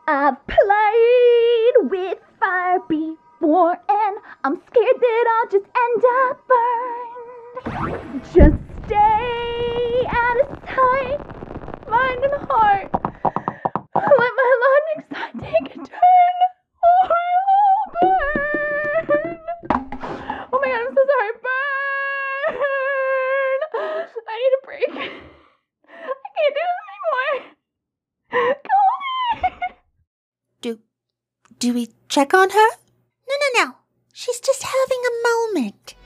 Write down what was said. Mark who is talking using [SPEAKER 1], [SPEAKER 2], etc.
[SPEAKER 1] I've played with fire before, and I'm scared that I'll just end up burned. Just stay out of sight, mind and heart. Let my lightning side take a turn, or I'll burn. Oh my god, I'm so sorry. Burn! I need a break. I can't do this anymore.
[SPEAKER 2] Do we check on her? No. She's just having a moment.